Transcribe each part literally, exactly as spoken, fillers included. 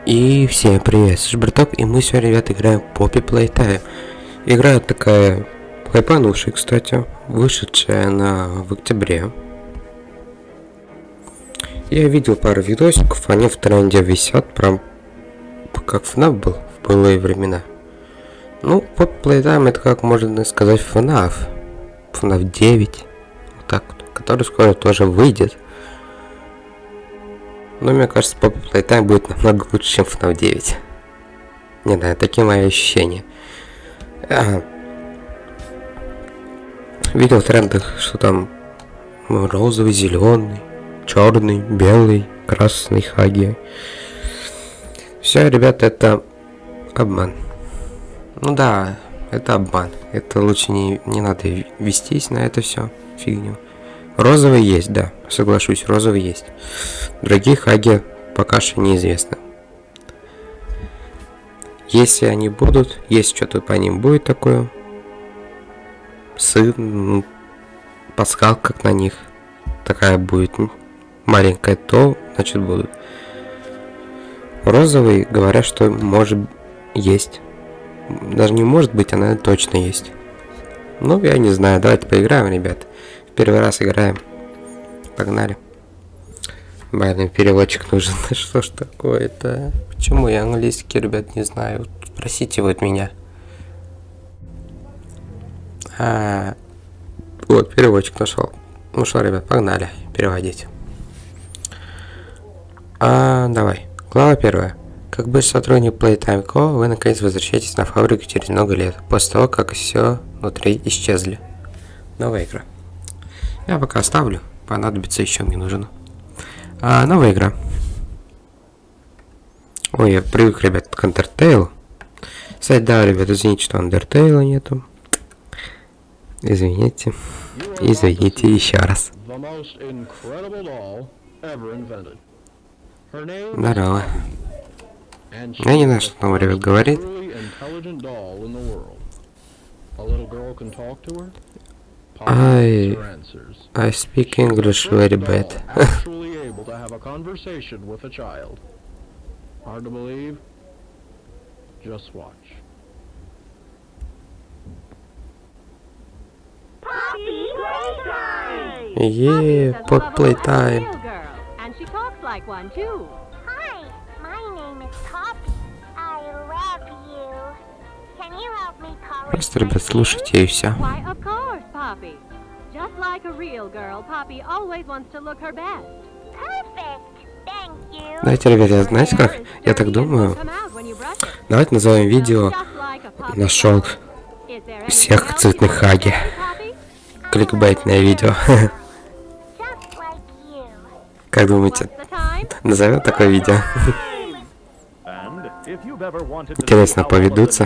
И всем привет, с Браток, и мы сегодня, ребята, играем Poppy Playtime. Игра такая хайпанувшая, кстати, вышедшая на в октябре. Я видел пару видосиков, они в тренде висят, прям как эф наф был в былые времена. Ну, Poppy Playtime это, как можно сказать, эф наф. эф наф девять, вот так вот, который скоро тоже выйдет. Но мне кажется, Poppy Playtime будет намного лучше, чем эф наф девять. Не знаю, такие мои ощущения. А, видел в трендах, что там розовый, зеленый, черный, белый, красный хаги. Все, ребята, это обман. Ну да, это обман. Это лучше не, не надо вестись на это все фигню. Розовый есть, да, соглашусь, розовый есть. Другие хаги пока что неизвестно. Если они будут, если что-то по ним будет такое, сын, ну, пасхалка как на них такая будет маленькая, то значит будут. Розовый говорят, что может есть. Даже не может быть, она точно есть. Ну, я не знаю, давайте поиграем, ребят. Первый раз играем. Погнали. Блин, переводчик нужен. Что ж такое-то? Почему я английский, ребят, не знаю? Спросите вот меня. А, вот, переводчик нашел. Ну что, ребят, погнали переводить. А, давай. Глава первая. Как бывший сотрудник Playtime Co, вы наконец возвращаетесь на фабрику через много лет, после того, как все внутри исчезли. Новая игра. Я пока оставлю, понадобится еще, мне нужно. А, новая игра. Ой, я привык, ребят, к Undertale. Кстати, да, ребят, извините, что Undertale нету. Извините. Извините еще раз. Здорово. Я не знаю, что там, ребят, говорит. I, I speak English very bad. Yeah, Poppy Playtime. And she talks like one too. Hi, my name is Poppy. I love you. Can you help me polish Просто, ребят, слушайте и все. Why, of course, Poppy. Just like a real girl, Poppy always wants to look her best. Perfect. Thank you. Знаете, ребят, я, знаете как? Я так думаю. Давайте назовем видео «Нашел всех цветных хаги». Кликбейтное видео. Just like you. Как думаете, назовем такое видео? Интересно, поведутся?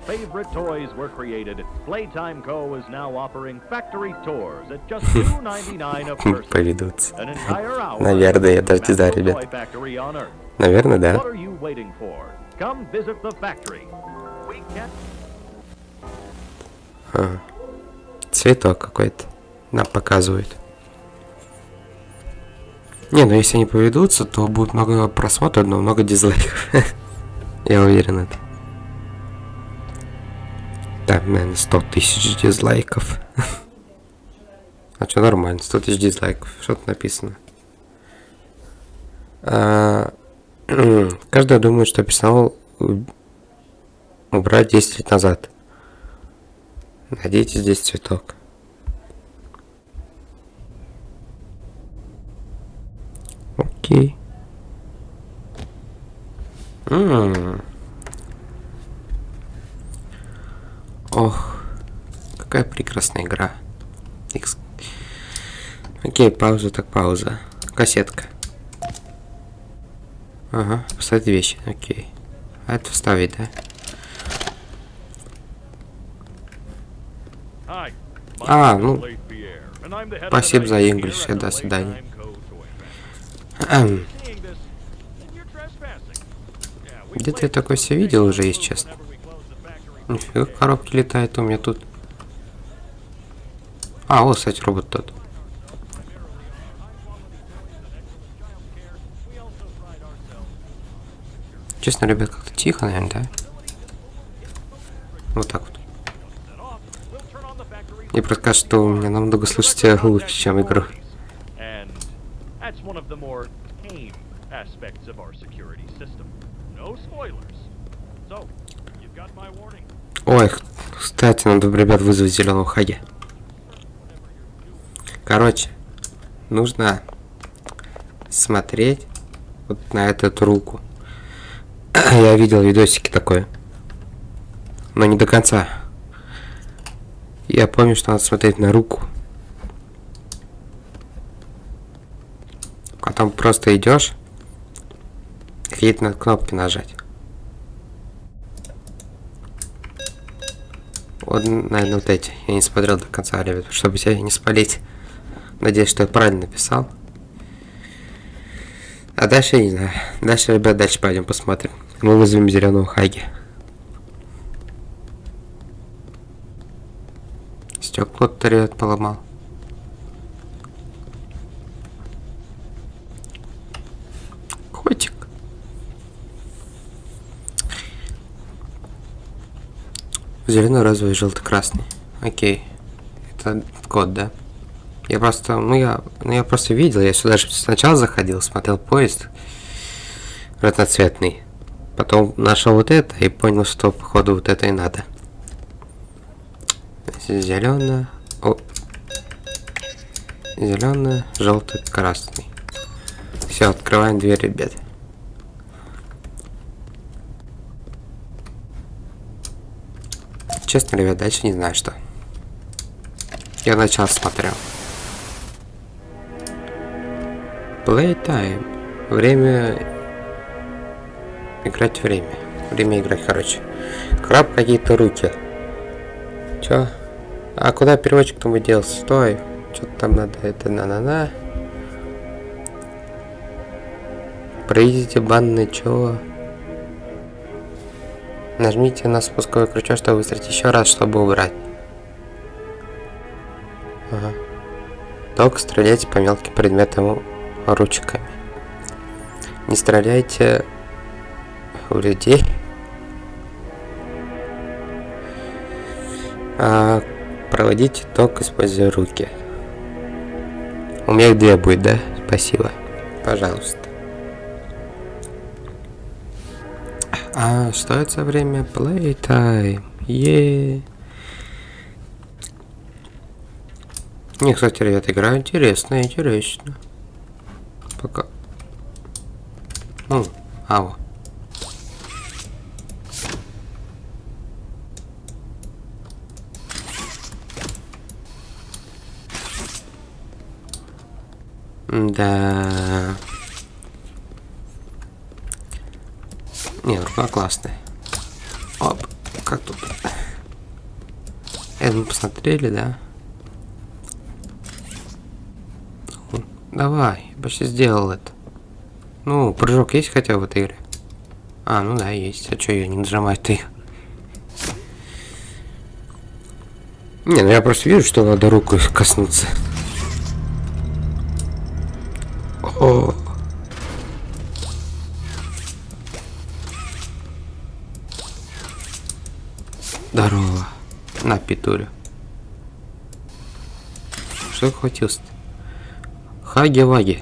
Поведутся. Наверное, я даже не знаю, ребят. Наверное, да. А, цветок какой-то нам показывают. Не, ну если они поведутся, то будет много просмотров, но много дизлайков. Я уверен это. Да, наверное, сто тысяч дизлайков. А что, нормально, сто тысяч дизлайков. Что тут написано? А, каждый думает, что персонал убрать десять лет назад. Найдите здесь цветок. Окей. М-м. Ох, какая прекрасная игра. Икс. Окей, пауза, так пауза. Кассетка. Ага, поставить вещи, окей. А это вставить, да? А, ну, спасибо за English, до свидания. Эм. Где-то я такое все видел уже, если честно. Нифига, коробки летают у меня тут. А, вот, кстати, робот тот. Честно, ребят, как-то тихо, наверное, да? Вот так вот. Мне просто кажется, что у меня намного слышите лучше, чем игру. Ой, кстати, надо, ребят, вызвать зеленого Хаги. Короче, нужно смотреть вот на эту руку. Я видел видосики такое, но не до конца. Я помню, что надо смотреть на руку. Потом просто идешь, какие-то на кнопки нажать. Вот, наверное, вот эти. Я не смотрел до конца, ребят, чтобы себя не спалить. Надеюсь, что я правильно написал. А дальше я не знаю. Дальше, ребят, дальше пойдем посмотрим. Мы вызовем зеленого Хаги. Стекло кто-то, ребят, поломал. Котик. Зеленый, розовый, желтый, красный. Окей. Это код, да? Я просто, ну я, ну я просто видел, я сюда же сначала заходил, смотрел поезд разноцветный. Потом нашел вот это и понял, что походу вот это и надо. Зеленый, о, зеленый, желтый, красный. Все, открываем дверь, ребят. Честно, ребят, дальше не знаю что. Я начал смотрел. Playtime. Время играть время. Время играть, короче. Краб, какие-то руки. Чё? А куда переводчик-то мы делся? Стой. Что-то там надо. Это на-на-на. Пройдите банны, чё? Нажмите на спусковой крючок, чтобы выстрелить еще раз, чтобы убрать. Ага. Только стреляйте по мелким предметам ручками. Не стреляйте у людей. А проводите ток, используя руки. У меня их две будет, да? Спасибо. Пожалуйста. А что это за время? Playtime. Е. Не, кстати, ребята, игра интересная, интересно. Пока. Ну, ау. Да. Не, рука классная. Оп, как тут? Это мы посмотрели, да? Ну, давай, я почти сделал это. Ну, прыжок есть хотя бы в этой игре? А, ну да, есть. А чё ее не нажимать-то их? Не, ну я просто вижу, что надо руку коснуться. О. Здорово. На, петулю. Что хватился-то? Хаги-ваги.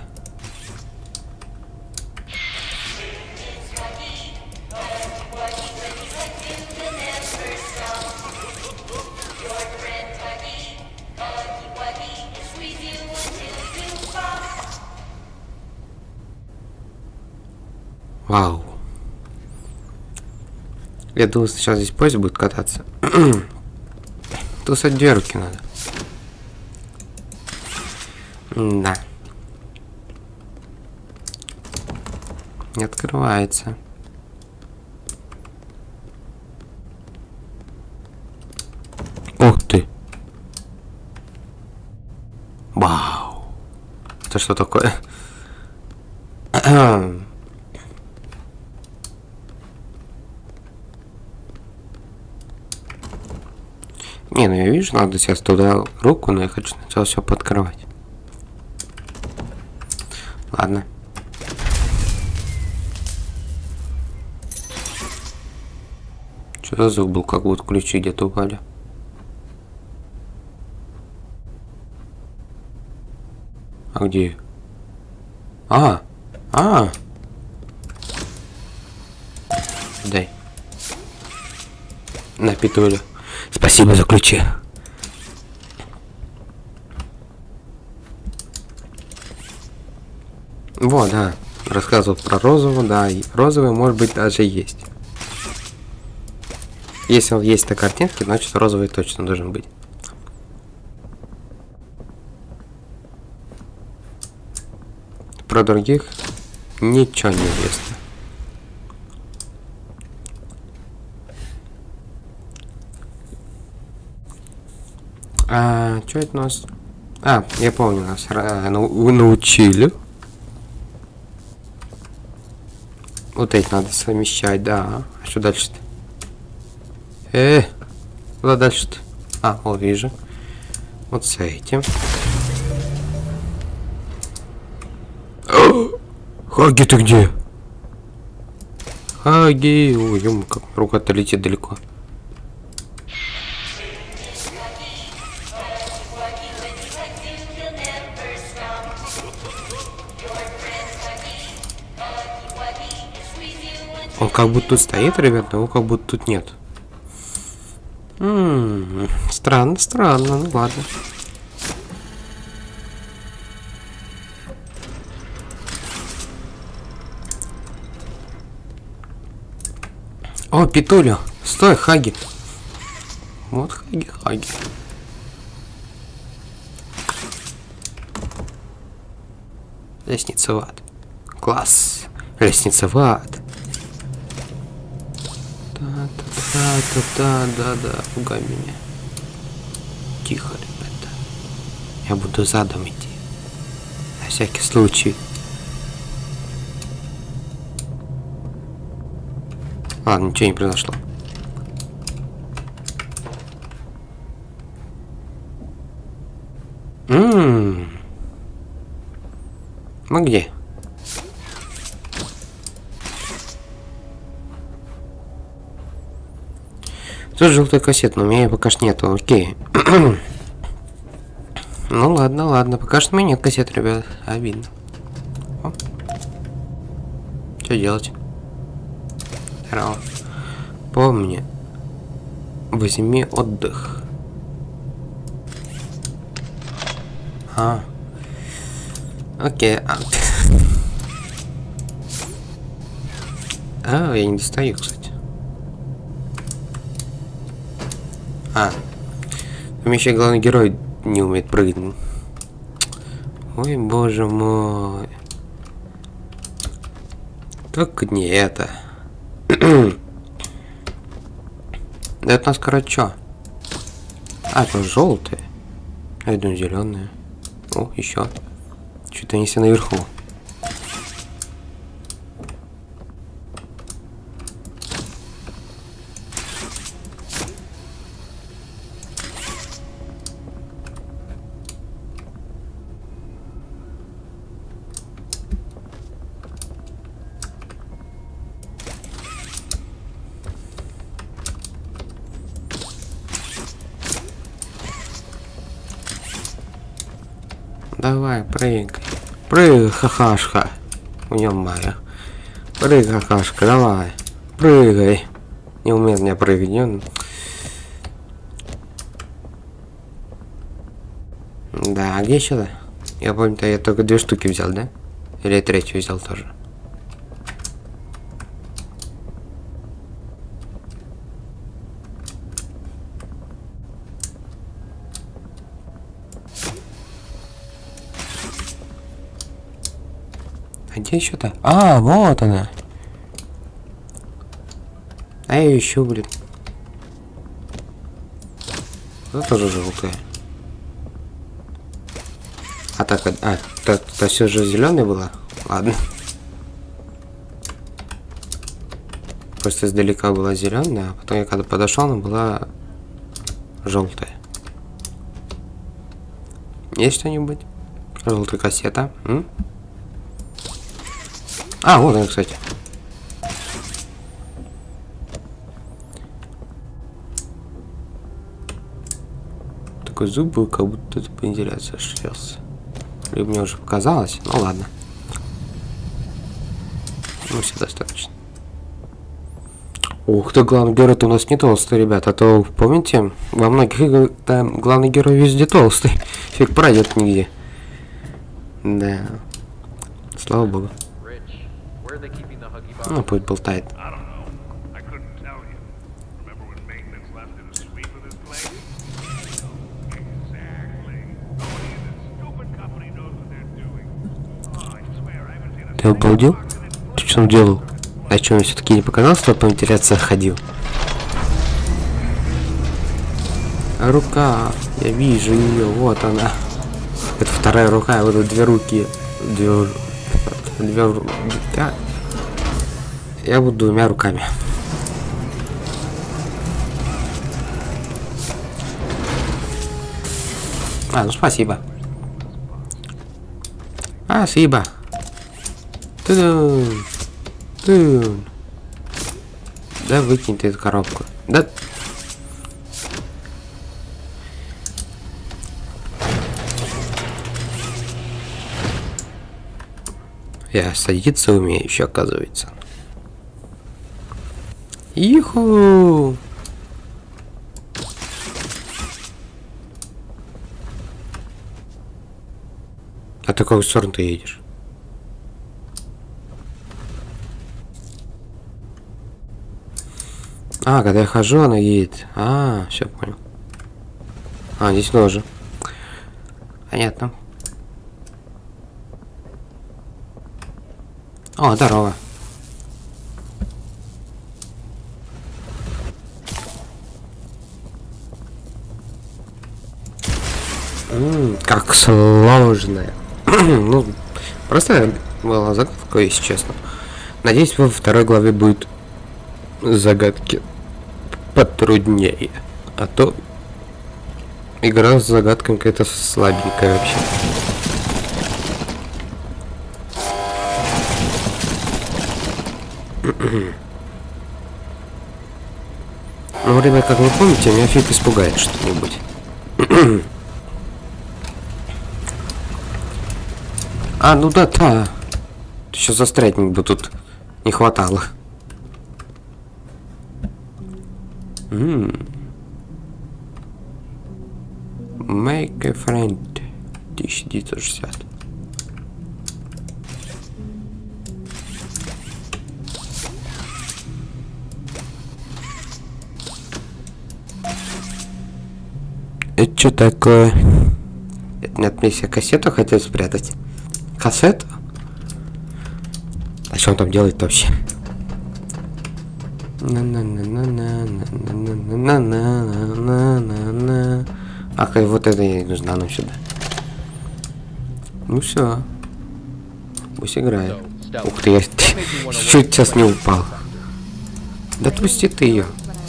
Вау. Я думал, сейчас здесь поезд будет кататься. Тут с две руки надо. Да. Не открывается. Ух ты. Вау. Это что такое? Не, ну я вижу, надо сейчас туда руку, но я хочу сначала все подкрывать. Ладно. Что за звук был, как будто ключи где-то упали? А где? А! А! Дай. На, Петуля. Спасибо за ключи. Вот, да. Рассказывал про розового, да. И розовый, может быть, даже есть. Если он есть на картинке, значит розовый точно должен быть. Про других ничего не известно. А, что это у нас? А, я помню, нас ну, научили. Вот эти надо совмещать, да. А что дальше-то? Э, куда дальше-то? А, вот вижу. Вот с этим. Хаги, ты где? Хаги, ой, ё, как рука-то летит далеко. Он как будто тут стоит, ребят, но его как будто тут нет. М-м-м, странно, странно, ну ладно. О, Петуля, стой, Хаги. Вот Хаги, Хаги. Лестница в ад. Класс. Лестница в ад. Да-да-да-да-да, пугай меня. Тихо, ребята. Я буду задом идти. На всякий случай. Ладно, ничего не произошло. Ммм. Мы где? Тут желтая кассета, но у меня пока что нету, окей. Ну ладно, ладно, пока что у меня нет кассет, ребят, обидно. О. Что делать? Здорово. Помни, возьми отдых. А. Окей. А, а я не достаю, кстати. А. Там еще главный герой не умеет прыгать. Ой, боже мой. Только не это. Да это у нас, короче, что? А, это желтое. А я думаю, зеленое. О, еще. Что-то они все наверху. Давай, прыгай. Прыгай, хахашка. У него моя. Прыгай, хахашка, давай. Прыгай. Не умеет меня прыгать. Он... Да, а где еще-то? Я помню-то, я только две штуки взял, да? Или я третью взял тоже? А где еще-то? А, вот она. А я еще, блин. Это тоже желтая. А так, а, то все же зеленая была. Ладно. Просто издалека была зеленая, а потом я когда подошел, она была желтая. Есть что-нибудь? Желтая кассета. М? А, вот она, кстати. такой зуб был, как будто это по вентиляции шлялся. Или мне уже показалось, ну ладно. Ну, все достаточно. Ух ты, главный герой-то у нас не толстый, ребят. А то, помните, во многих играх там главный герой везде толстый. Фиг пройдет нигде. Да. Слава богу. Ну, пусть болтает. Ты обалдел? Ты что он делал? А что, он все-таки не показал, что по вентиляции ходил? А рука, я вижу ее, вот она. Это вторая рука, вот это две руки. Две... Две... Я... я буду двумя руками. А, ну спасибо. А, спасибо. Ту-дун. Ту-дун. Да выкинь ты эту коробку. Да. Я садиться умею еще, оказывается. Иху! А ты в какую сторону ты едешь? А, когда я хожу, она едет. А, все понял. А, здесь тоже. Понятно. О, здорово. М-м, как сложно. Ну, просто была загадка, если честно. Надеюсь, во второй главе будет загадки потруднее. А то игра с загадками какая-то слабенькая вообще. Ну, ребят, как вы помните, меня фиг испугает что-нибудь. А, ну да, да. Сейчас застрять бы тут не хватало. Mm. Make a friend. тысяча девятьсот шестьдесят. Это что такое? Это нет, мне себе кассету хотел спрятать. Кассету? А что он там делает вообще? Ах, и вот это ей нужна нам сюда. Ну все. Пусть играет. Ух ты, я чуть сейчас не упал. Да отпусти ты ее.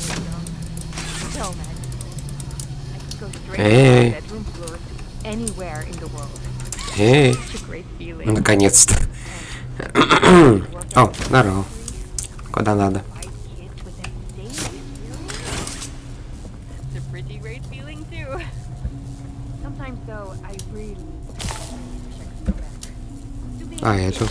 Эй. Эй. Наконец-то. О, здорово. Куда надо? А, это...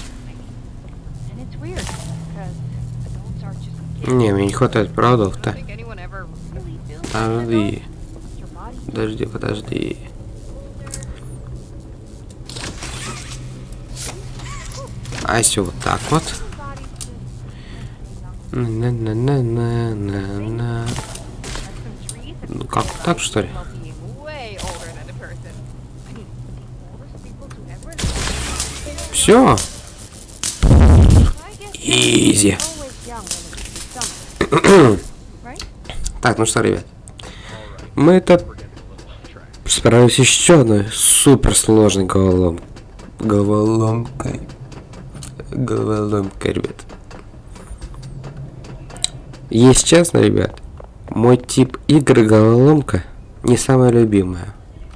Не, мне не хватает продуктов-то. Подожди. Подожди, подожди. А если вот так вот. На-на-на-на-на-на. Ну как так, что ли? Все. Изи. Так, ну что, ребят. Мы это справились еще одной супер сложной головолом... головоломкой. Головоломкой, ребят. Если честно, ребят, мой тип игры головоломка не самая любимая.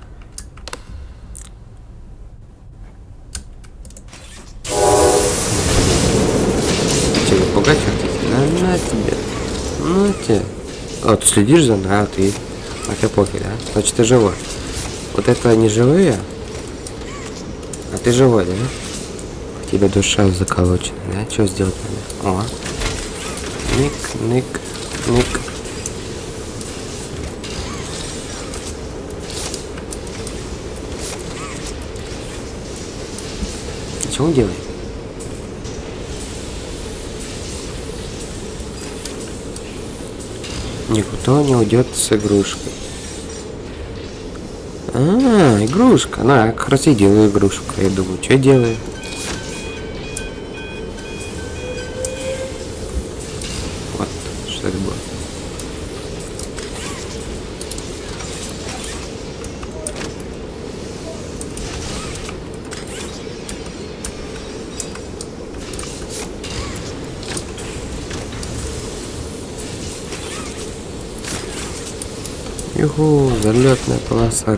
Тебе пугать хотите? На, на тебе. Ну тебе. О, ты следишь за мной, а ты. А ты пофиг, да? Значит, ты живой. Вот это не живые? А ты живой, да? У тебя душа заколочена, да? Что сделать надо? О. Ник, ник, ник. Что он делает? Никто не уйдет с игрушкой. А, игрушка. На, я как раз и делаю игрушку. Я думаю, что делаю? Вот, что это было. Юху, залетная полоса.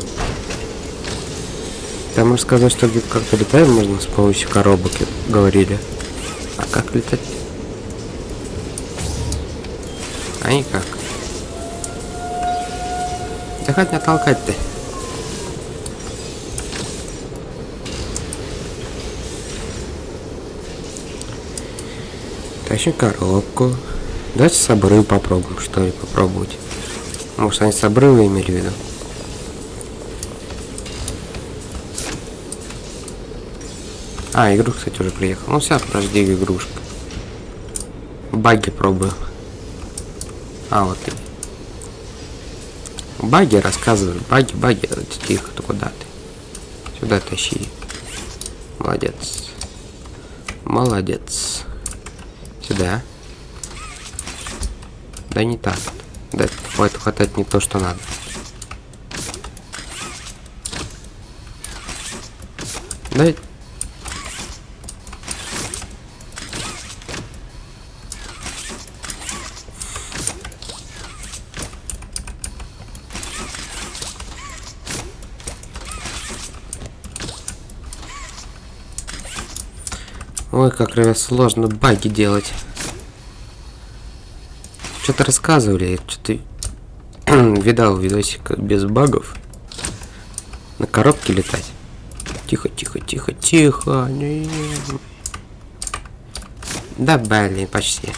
Там рассказали, что где-то как-то летать можно с помощью коробок, говорили. А как летать? А никак. Да хоть не толкать-то. Тащим коробку. Давайте с обрыва попробуем, что ли, попробовать. Может, они с обрыва имели в виду? А, игрушка, кстати, уже приехала. Ну, все, подожди, игрушка. Баги пробую. А, вот ты. Баги рассказывают. Баги, баги. Тихо, ты куда ты? Сюда тащи. Молодец. Молодец. Сюда. Да не так. Да, хватит хватать не то, что надо. Дай. Ой, как, ребят, сложно баги делать. Что-то рассказывали, что-то видал видосик без багов. На коробке летать. Тихо, тихо, тихо, тихо. Да, блин, почти.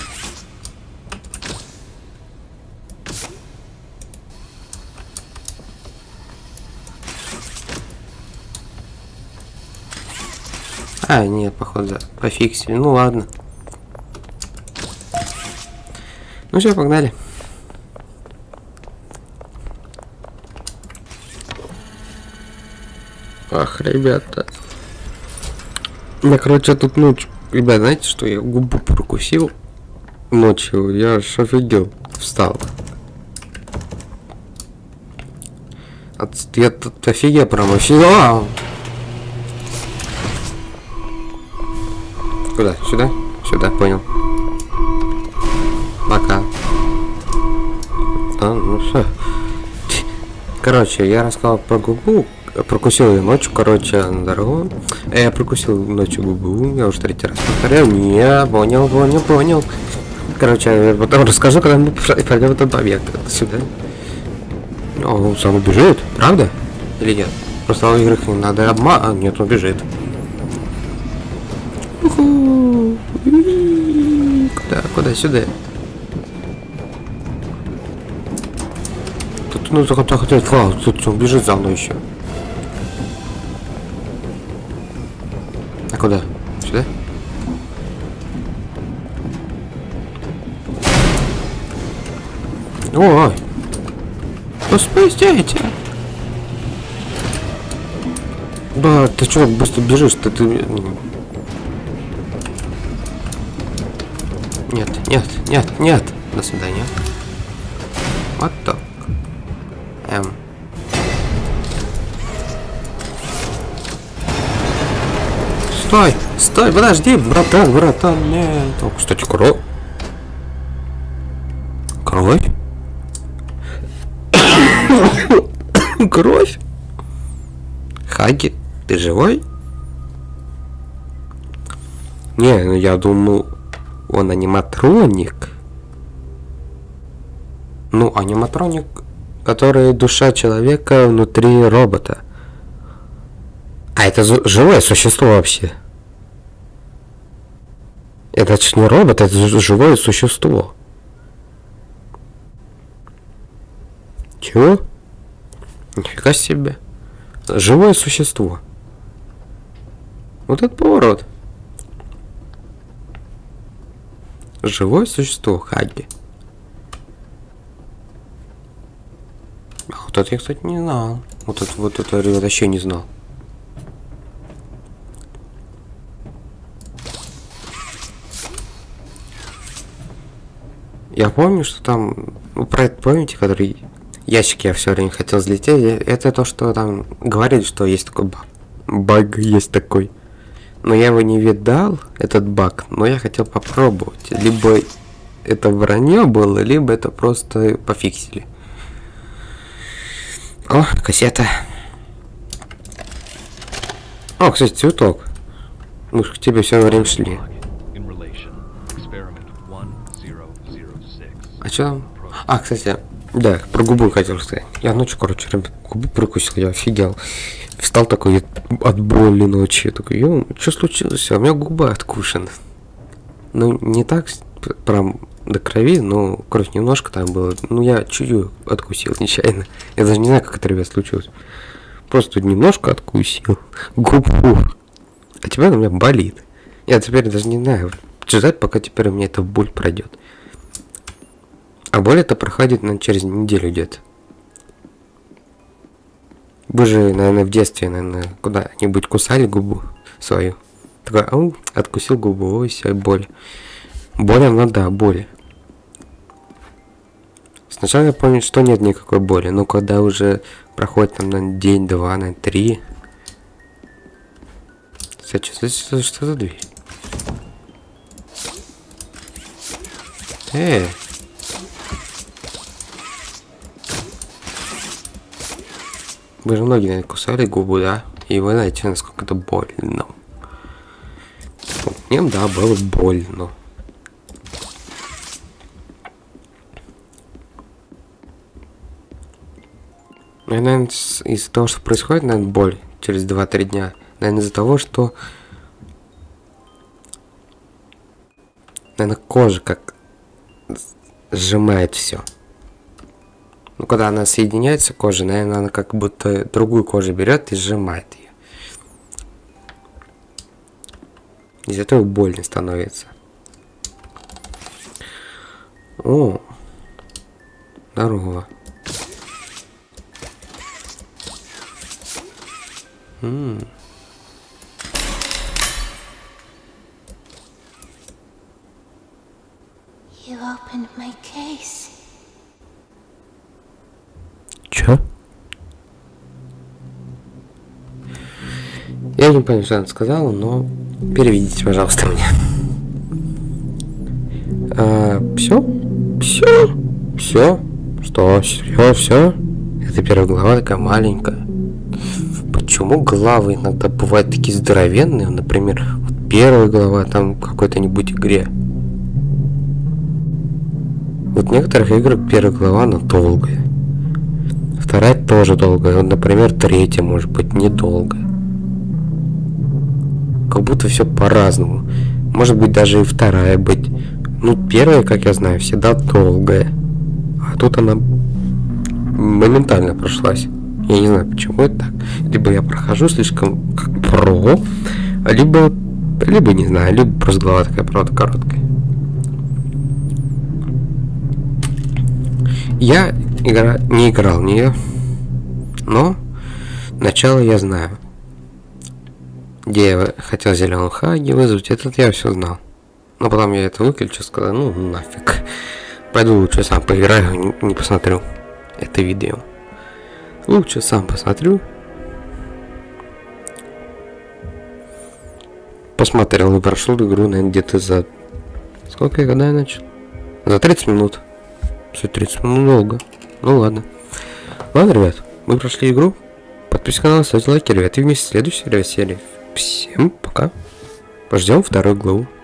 А, нет, походу, пофиксили. Ну ладно. Ну все, погнали. Ах, ребята. Я, короче, тут ночью... Ребят, знаете, что я губу прокусил ночью? Я аж офигел. Встал. От... Я тут офигел, прям офигел. Куда? Сюда? Сюда, понял. Пока. А, ну все. Короче, я рассказал про губу. Прокусил ее ночью, короче, на дорогу. Я прокусил ночью губу. Я уже третий раз повторяю. Не, понял, понял, понял. Короче, я потом расскажу, когда мы пройдем этот побег. Сюда. О, он сам убежит, правда? Или нет? Просто у игры надо обман. А, нет, он бежит. Куда? Куда? Сюда. Тут, ну, только хотел, вау, тут он бежит за мной еще. А куда? Сюда? Ой! Ну спустите! Да, ты что, быстро бежишь? Ты, ты... Нет, нет, нет, нет. До свидания. Вот так. Эм. Стой, стой, подожди, братан, братан, нет. О, кстати, кровь. Кровь? Кровь? Хаги, ты живой? Не, ну я думал, он аниматроник. Ну, аниматроник, который душа человека внутри робота. А это живое существо вообще. Это ж не робот, это живое существо. Чего? Нифига себе. Живое существо. Вот это поворот. Живое существо, Хаги. А вот это я, кстати, не знал. Вот это вот это я вообще не знал. Я помню, что там, ну, про это помните, который ящик я все время хотел взлететь, это то, что там говорили, что есть такой баг. Баг есть такой. Но я его не видал, этот баг, но я хотел попробовать. Либо это вранье было, либо это просто пофиксили. О, кассета. О, кстати, цветок. Мы же к тебе все время шли. А что там? А, кстати, да, про губу хотел сказать. Я ночью, короче, губу прикусил, я офигел. Встал такой от боли ночью. Такой, ё, что случилось? А у меня губа откушена. Ну, не так прям до крови, но кровь немножко там было. Ну, я чуть-чуть откусил нечаянно. Я даже не знаю, как это, ребят, случилось. Просто немножко откусил губу. А теперь она у меня болит. Я теперь даже не знаю, ждать, пока теперь у меня эта боль пройдет. А боль это проходит, наверное, через неделю где-то. Вы же, наверное, в детстве, наверное, куда-нибудь кусали губу свою. Такой, ау, откусил губу, ой, все, боль. Боль, она, да, боль. Сначала я помню, что нет никакой боли, но когда уже проходит там на день, два, на три. Кстати, что, что, что за дверь? Э. Вы же многие, наверное, кусали губу, да? И вы знаете, насколько это больно. Мне, да, было больно. Наверное, из-за того, что происходит, наверное, боль через два-три дня. Наверное, из-за того, что... Наверное, кожа как сжимает все. Ну, когда она соединяется, кожа, наверное, она как будто другую кожу берет и сжимает ее. Из-за этого больно становится. О, здорово. М -м. You opened my case. Чё? Я не понял, что она сказала, но переведите, пожалуйста, мне. А, все? Все? Все? Что? Все? Все? Это первая глава такая маленькая. Почему главы иногда бывают такие здоровенные? Например, вот первая глава там какой-то-нибудь игре. Вот в некоторых играх первая глава, она долгая. Вторая тоже долгая. Вот, например, третья может быть недолгая. Как будто все по-разному. Может быть даже и вторая быть. Ну, первая, как я знаю, всегда долгая. А тут она моментально прошлась. Я не знаю, почему это так. Либо я прохожу слишком как про, либо, либо не знаю, либо просто глава такая, правда, короткая. Я игра... не играл в нее, но начало я знаю. Где я хотел зеленого Хаги вызвать, этот я все знал. Но потом я это выключил, сказал, ну нафиг. Пойду лучше сам поиграю, не, не посмотрю это видео. Лучше сам посмотрю. Посмотрел и прошел игру, наверное, где-то за... Сколько я когда я начал? За тридцать минут. Все, тридцать минут долго. Ну ладно. Ладно, ребят, мы прошли игру. Подписывайтесь на канал, ставьте лайки, ребят. И вместе с следующей серии. Всем пока. Пождем вторую главу.